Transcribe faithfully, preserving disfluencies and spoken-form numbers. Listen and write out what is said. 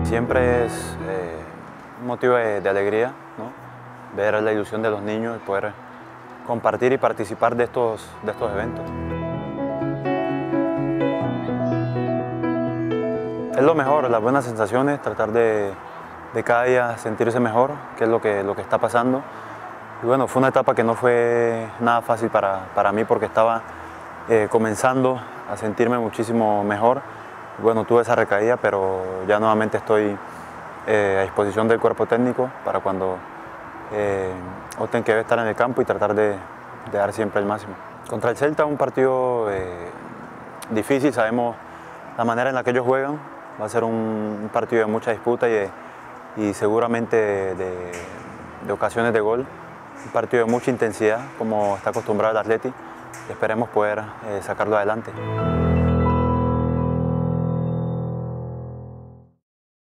Siempre es eh, un motivo de, de alegría, ¿no? Ver la ilusión de los niños y poder compartir y participar de estos, de estos eventos. Es lo mejor, las buenas sensaciones, tratar de, de cada día sentirse mejor, que es lo que, lo que está pasando. Y bueno, fue una etapa que no fue nada fácil para, para mí porque estaba eh, comenzando a sentirme muchísimo mejor. Y bueno, tuve esa recaída, pero ya nuevamente estoy eh, a disposición del cuerpo técnico para cuando eh, opten que debe estar en el campo y tratar de, de dar siempre el máximo. Contra el Celta un partido eh, difícil, sabemos la manera en la que ellos juegan. Va a ser un, un partido de mucha disputa y, de, y seguramente de, de, de ocasiones de gol. Un partido de mucha intensidad, como está acostumbrado el Atleti. Esperemos poder eh, sacarlo adelante.